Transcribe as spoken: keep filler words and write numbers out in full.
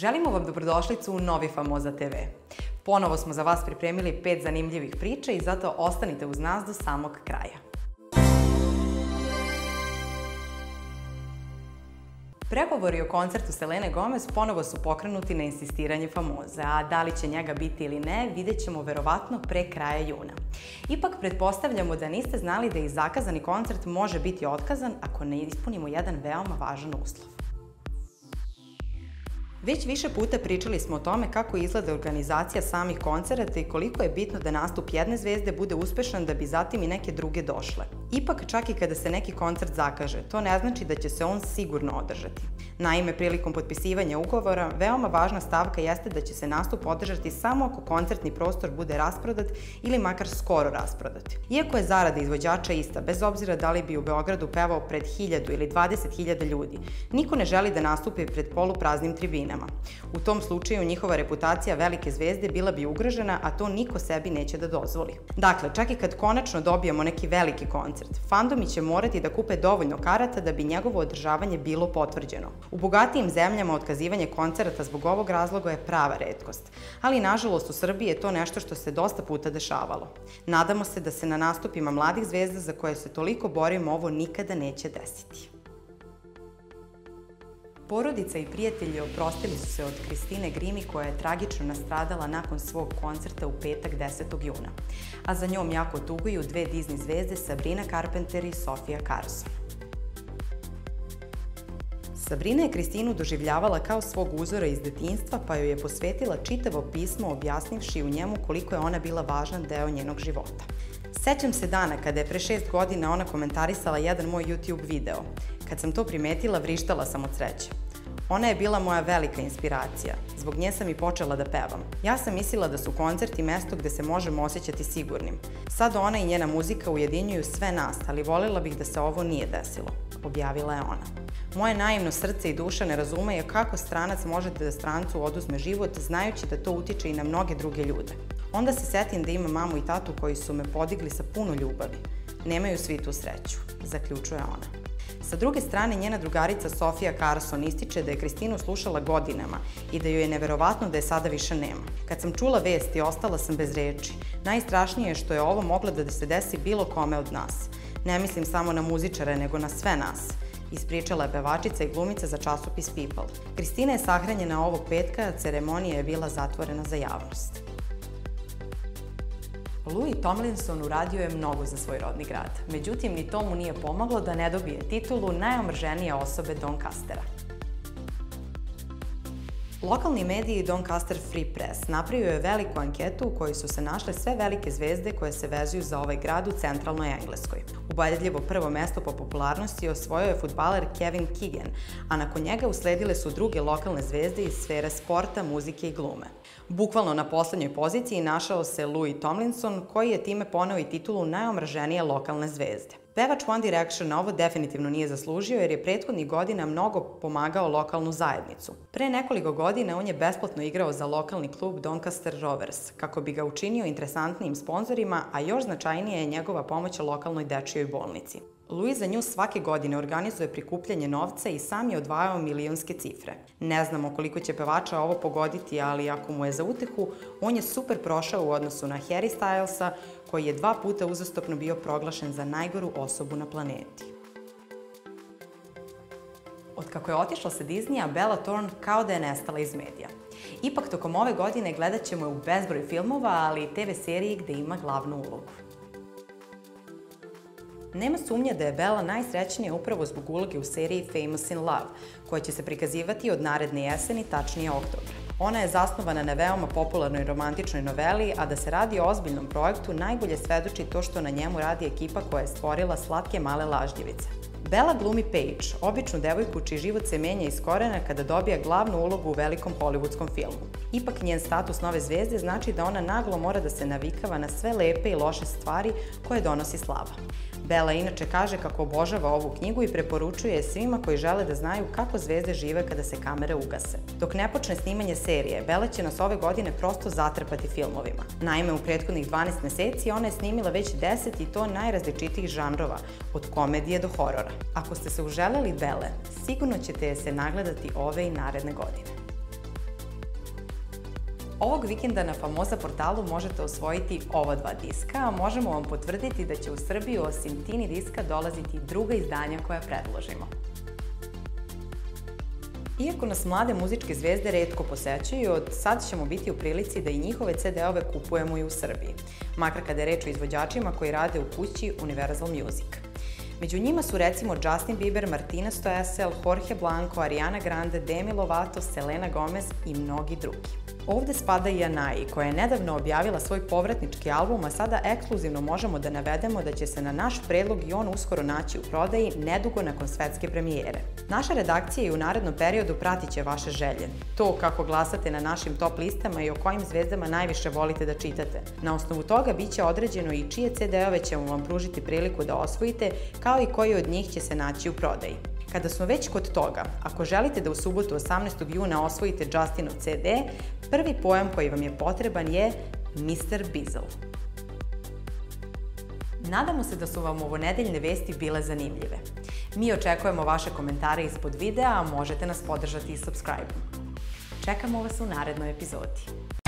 Želimo vam dobrodošlicu u novi Famoza te ve. Ponovo smo za vas pripremili pet zanimljivih priča i zato ostanite uz nas do samog kraja. Pregovori o koncertu Selene Gomez ponovo su pokrenuti na insistiranje Famoze, a da li će njega biti ili ne, vidjet ćemo verovatno pre kraja juna. Ipak pretpostavljamo da niste znali da i zakazani koncert može biti otkazan ako ne ispunimo jedan veoma važan uslov. Već više puta pričali smo o tome kako izgleda organizacija samih koncerata i koliko je bitno da nastup jedne zvezde bude uspešan da bi zatim i neke druge došle. Ipak, čak i kada se neki koncert zakaže, to ne znači da će se on sigurno održati. Naime, prilikom potpisivanja ugovora, veoma važna stavka jeste da će se nastup održati samo ako koncertni prostor bude rasprodat ili makar skoro rasprodat. Iako je zarada izvođača ista, bez obzira da li bi u Beogradu pevao pred hiljadu ili dvadeset hiljada ljudi, niko ne želi da nastupi pred polupraznim tribinama. U tom slučaju njihova reputacija velike zvezde bila bi ugrožena, a to niko sebi neće da dozvoli. Dakle, čak i kad konačno dobijemo neki veliki koncert, fandomi će morati da kupe dovoljno karata da bi njegovo održavanje bilo potvrđeno. U bogatijim zemljama otkazivanje koncerata zbog ovog razloga je prava retkost, ali nažalost u Srbiji je to nešto što se dosta puta dešavalo. Nadamo se da se na nastupima mladih zvezda za koje se toliko borimo ovo nikada neće desiti. Porodica i prijatelji oprostili su se od Kristine Grimi koja je tragično nastradala nakon svog koncerta u petak desetog juna, a za njom jako tuguju dve Disney zvezde Sabrina Carpenter i Sofia Carson. Sabrina je Kristinu doživljavala kao svog uzora iz detinjstva pa joj je posvetila čitavo pismo objasnivši u njemu koliko je ona bila važan deo njenog života. Sećam se dana kada je pre šest godina ona komentarisala jedan moj YouTube video. Kad sam to primetila, vrištala sam od sreće. Ona je bila moja velika inspiracija. Zbog nje sam i počela da pevam. Ja sam mislila da su koncerti mesto gde se možemo osjećati sigurnim. Sad ona i njena muzika ujedinjuju sve nas, ali voljela bih da se ovo nije desilo, objavila je ona. Moje naivno srce i duša ne razumeju kako stranac može da strancu oduzme život, znajući da to utiče i na mnoge druge ljude. Onda se setim da imam mamu i tatu koji su me podigli sa puno ljubavi. Nemaju svi tu sreću, zaključuje ona. Sa druge strane, njena drugarica Sofia Carson ističe da je Kristinu slušala godinama i da joj je neverovatno da je sada više nema. Kad sam čula vesti, ostala sam bez reči. Najstrašnije je što je ovo moglo da se desi bilo kome od nas. Ne mislim samo na muzičare, nego na sve nas, ispričala je pevačica i glumica za časopis People. Kristina je sahranjena ovog petka, a ceremonija je bila zatvorena za javnost. Louis Tomlinson uradio je mnogo za svoj rodni grad, međutim ni to mu nije pomoglo da ne dobije titulu najomrženije osobe Doncastera. Lokalni mediji Doncaster Free Press napravio je veliku anketu u kojoj su se našle sve velike zvezde koje se vezuju za ovaj grad u centralnoj Engleskoj. Ubedljivo prvo mesto po popularnosti osvojio je fudbaler Kevin Keegan, a nakon njega usledile su druge lokalne zvezde iz sfere sporta, muzike i glume. Bukvalno na poslednjoj poziciji našao se Louis Tomlinson, koji je time poneo i titulu najomraženije lokalne zvezde. Pevač One Direction ovo definitivno nije zaslužio jer je prethodnih godina mnogo pomagao lokalnu zajednicu. Pre nekoliko godina on je besplatno igrao za lokalni klub Doncaster Rovers, kako bi ga učinio interesantnijim sponzorima, a još značajnije je njegova pomoć lokalnoj dečijoj bolnici. Louis za nju svake godine organizuje prikupljanje novca i sam je odvajao milionske cifre. Ne znamo koliko će pevača ovo pogoditi, ali ako mu je za utehu, on je super prošao u odnosu na Harry Stylesa, koji je dva puta uzastopno bio proglašen za najgoru osobu na planeti. Otkako je otišla sa Disneya, Bella Thorne kao da je nestala iz medija. Ipak, tokom ove godine gledat ćemo je u bezbroj filmova, ali i te ve seriji gde ima glavnu ulogu. Nema sumnje da je Bella najsrećnija upravo zbog uloge u seriji Famous in Love, koja će se prikazivati od naredne jeseni, tačnije oktobra. Ona je zasnovana na veoma popularnoj romantičnoj noveli, a da se radi o ozbiljnom projektu najbolje svedoči to što na njemu radi ekipa koja je stvorila Slatke male lažljivice. Bella glumi Paige, običnu devojku čiji život se menja iz korena kada dobija glavnu ulogu u velikom hollywoodskom filmu. Ipak njen status nove zvezde znači da ona naglo mora da se navikava na sve lepe i loše stvari koje donosi slava. Bella inače kaže kako obožava ovu knjigu i preporučuje je svima koji žele da znaju kako zvezde žive kada se kamere ugase. Dok ne počne snimanje serije, Bella će nas ove godine prosto zatrpati filmovima. Naime, u prethodnih dvanaest meseci ona je snimila već deset i to najrazličitijih žanrova, od komedije do horora. Ako ste se uželeli Belle, sigurno ćete je se nagledati ove i naredne godine. Ovog vikenda na Famoza portalu možete osvojiti ova dva diska, a možemo vam potvrditi da će u Srbiju osim Tini diska dolaziti i druga izdanja koja predložimo. Iako nas mlade muzičke zvezde retko posećuju, od sad ćemo biti u prilici da i njihove ce de ove kupujemo i u Srbiji, makar kada je reč o izvođačima koji rade u kući Universal Music. Među njima su recimo Justin Bieber, Martina Stoessel, Jorge Blanco, Ariana Grande, Demi Lovato, Selena Gomez i mnogi drugi. Ovde spada i Anaí, koja je nedavno objavila svoj povratnički album, a sada ekskluzivno možemo da navedemo da će se na naš predlog i on uskoro naći u prodaji nedugo nakon svetske premijere. Naša redakcija i u narednom periodu pratit će vaše želje. To kako glasate na našim top listama i o kojim zvezdama najviše volite da čitate. Na osnovu toga biće određeno i čije ce de ove ćemo vam pružiti priliku da osvojite, kao i koji od njih će se naći u prodaji. Kada smo već kod toga, ako želite da u subotu osamnaestog juna osvojite Justinov ce de, prvi pojam koji vam je potreban je mister Bizzle. Nadamo se da su vam ovo nedeljne vesti bile zanimljive. Mi očekujemo vaše komentare ispod videa, a možete nas podržati i subscribe-om. Čekamo vas u narednoj epizodi.